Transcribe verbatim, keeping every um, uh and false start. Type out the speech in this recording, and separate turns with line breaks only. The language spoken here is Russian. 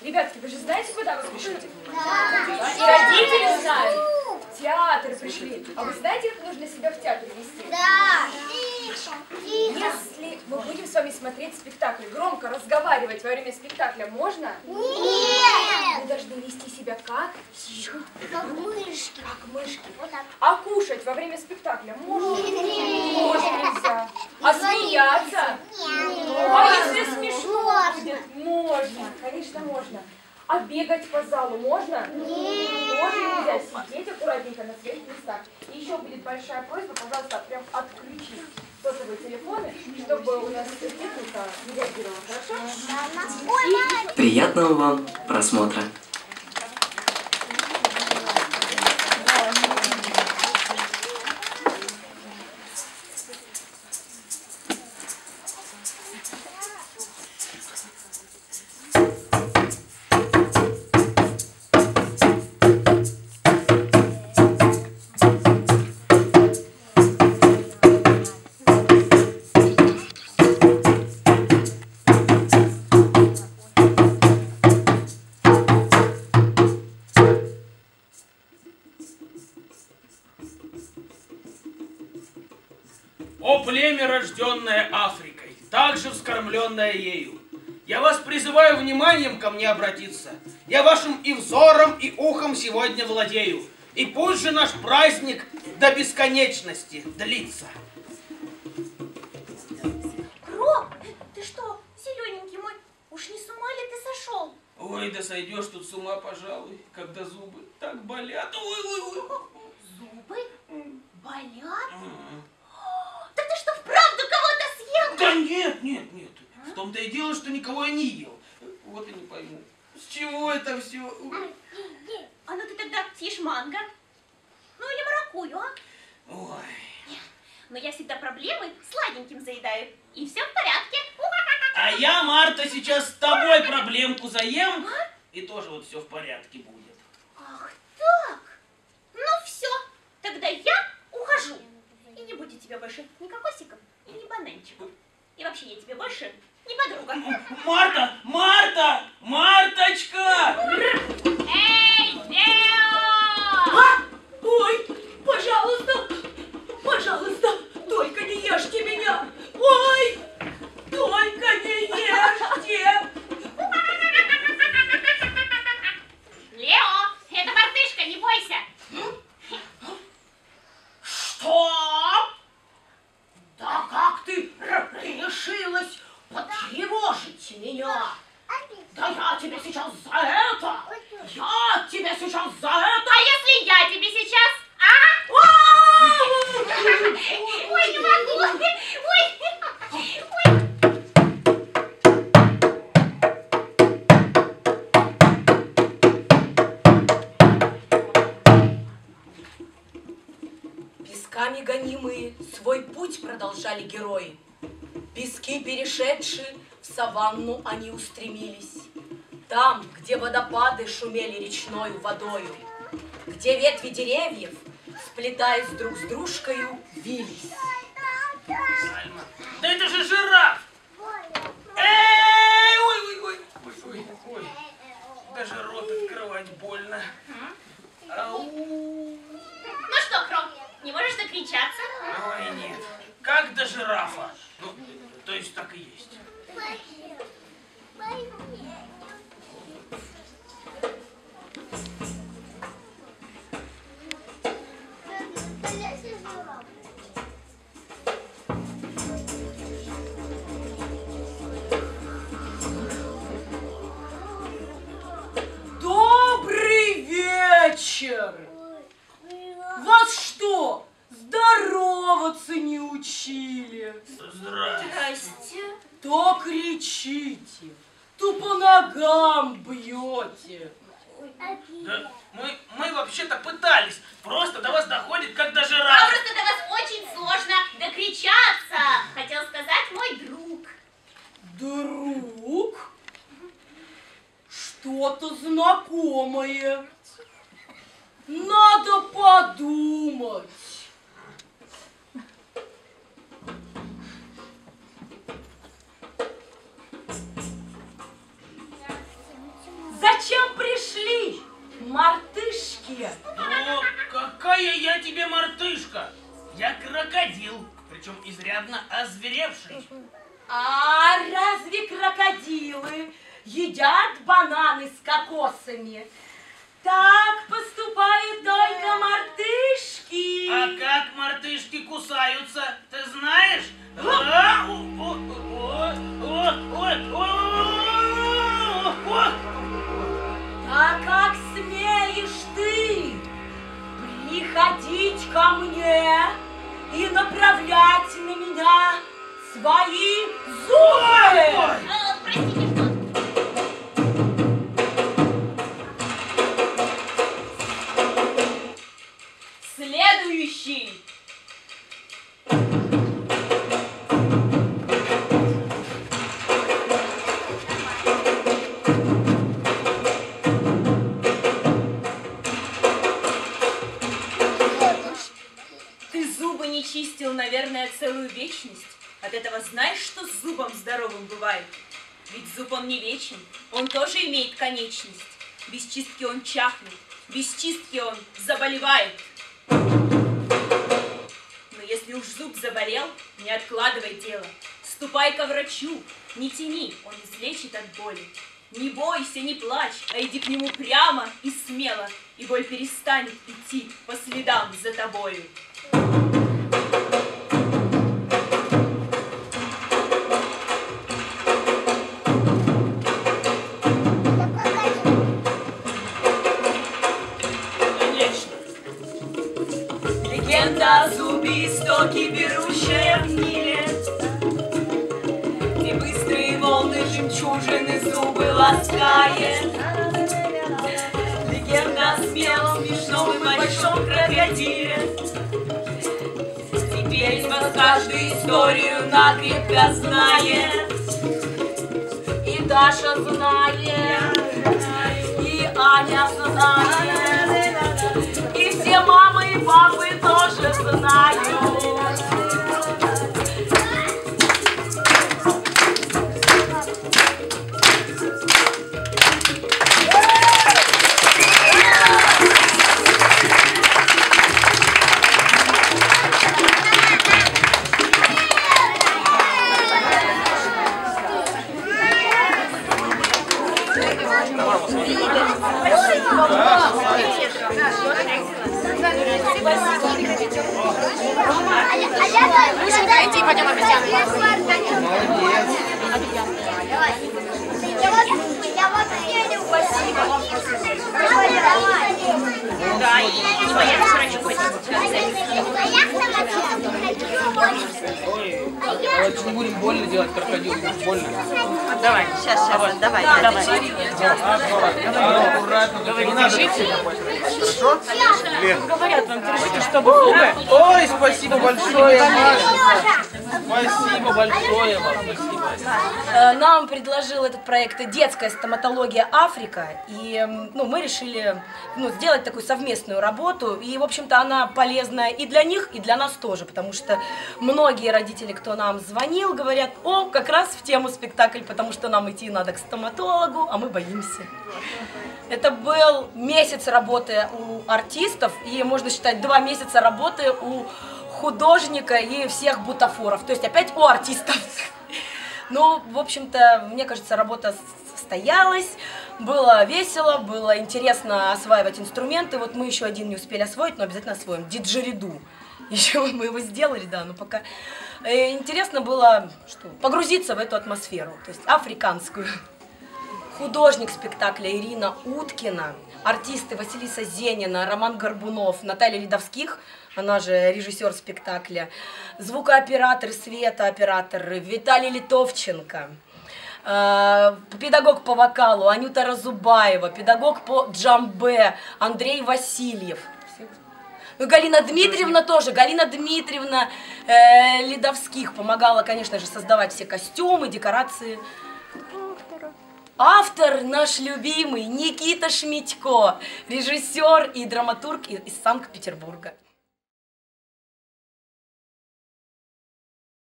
Ребятки, вы же знаете, куда вы спешите?
Да.
И родители знают. В театр пришли. А вы знаете, как нужно себя в театр вести?
Да. Тихо, тихо.
Если мы будем с вами смотреть спектакль, громко разговаривать во время спектакля можно?
Нет.
Вы должны вести себя как?
Как мышки.
Как мышки.
Вот так.
А кушать во время спектакля можно?
Нет.
Тоже нельзя. А смеяться?
Нет.
А если смешно
Можно.
будет? Можно, конечно, можно. А бегать по залу можно?
Нет.
Тоже нельзя. Сидеть аккуратненько на своих местах. И еще будет большая просьба, пожалуйста, прям отключить сотовые телефоны, чтобы у нас техника не реагировала, хорошо?
Приятного вам просмотра.
О племя, рожденное Африкой, также вскормленное ею, я вас призываю вниманием ко мне обратиться. Я вашим и взором, и ухом сегодня владею. И пусть же наш праздник до бесконечности длится.
Кроб, ты что, зелененький мой, уж не с ума ли ты сошел?
Ой, да сойдешь тут с ума, пожалуй, когда зубы так болят. Ой, ой, ой.
Зубы болят? Да ты что, вправду кого-то съел?
Да нет, нет, нет. А? В том-то и дело, что никого я не ел. Вот и не пойму, с чего это все?
А ну ты тогда съешь манго. Ну или маракую, а?
Ой.
Но я всегда проблемы сладеньким заедаю. И все в порядке.
А я, Марта, сейчас с тобой проблемку заем, а? И тоже вот все в порядке будет.
Ах так. Ну все, тогда я ухожу. И не будет тебя больше ни кокосиков и ни бананчиков. И вообще я тебе больше не подруга.
Марта! Марта! Марточка!
Эй, Лео!
А? Ой, пожалуйста, пожалуйста, только не ешьте меня. Ой, только не ешьте.
Лео, это мартышка, не бойся.
Что? Да как ты решилась потревожить меня? Да я тебе сейчас за это! Я тебе сейчас за это!
А если я тебе сейчас, а? Ой, не могу! Ой! Ой!
Песками гонимые свой путь продолжали герои. Пески перешедшие, в саванну они устремились. Там, где водопады шумели речною водою, где ветви деревьев, сплетаясь друг с дружкою, вились.
Сальма, да это же жираф! Эй, ой, ой, ой, ой, ой, ой, даже рот открывать больно. Ау.
Ну что, Кром, не можешь докричаться?
Ой, нет, как до жирафа. Ну, то есть так и есть.
Добрый вечер! Вас что, здороваться не учили?
Здрасте.
Здрасте.
То кричите, то по ногам бьете.
Да, мы, мы вообще-то пытались. Просто до вас доходит, как до
А
жирафа.
просто до вас очень сложно докричаться, хотел сказать мой друг.
Друг? Что-то знакомое. Надо подумать.
причем изрядно озверевший.
А разве крокодилы едят бананы с кокосами? Так поступают только мартышки.
А как мартышки кусаются, ты знаешь? А, о, о, о, о, о, о.
А как смеешь ты приходить ко мне и направлять на меня свои зубы?
А, простите, что?
Следующий.
Ты зубы не чистил, наверное, целую вечность. От этого знаешь, что с зубом здоровым бывает? Ведь зуб он не вечен, он тоже имеет конечность. Без чистки он чахнет, без чистки он заболевает. Но если уж зуб заболел, не откладывай дело. Ступай ко врачу, не тяни, он излечит от боли. Не бойся, не плачь, а иди к нему прямо и смело, и боль перестанет идти по следам за тобою.
Легенда о зубе истоки, берущая в Ниле, где быстрые волны жемчужины зубы ласкает. Легенда о смелом, смешном и большом крокодиле. Теперь вас каждую историю накрепко знает. И Даша знает, и Аня знает, и все мамы и папы тоже знают.
Иди, пойдем обедать. Я вас верю. Спасибо вам.
Да, и не боятся врачу ходить.
Давайте не будем больно делать крокодилу, больно.
Давай, сейчас, сейчас, давай, давай.
Аккуратно, не надо.
Хорошо? Говорят вам, держите, чтобы зубы.
Ой, спасибо большое, Маша. Спасибо большое вам, спасибо.
Нам предложил этот проект «Детская стоматология Африка», и ну, мы решили ну, сделать такую совместную работу, и, в общем-то, она полезная и для них, и для нас тоже, потому что многие родители, кто нам звонил, говорят: о, как раз в тему спектакль, потому что нам идти надо к стоматологу, а мы боимся. Это был месяц работы у артистов, и, можно считать, два месяца работы у художника и всех бутафоров, то есть опять у артистов. Ну, в общем-то, мне кажется, работа состоялась, было весело, было интересно осваивать инструменты. Вот мы еще один не успели освоить, но обязательно освоим. Диджериду. Еще мы его сделали, да, но пока интересно было что, погрузиться в эту атмосферу, то есть африканскую. Художник спектакля Ирина Уткина, артисты Василиса Зенина, Роман Горбунов, Наталья Ледовских, она же режиссер спектакля, звукооператоры, светооператоры Виталий Литовченко, э, педагог по вокалу Анюта Разубаева, педагог по джамбе Андрей Васильев. Ну, Галина Дмитриевна тоже, Галина Дмитриевна э, Ледовских помогала, конечно же, создавать все костюмы, декорации. Автор наш любимый Никита Шмитько, режиссер и драматург из Санкт-Петербурга.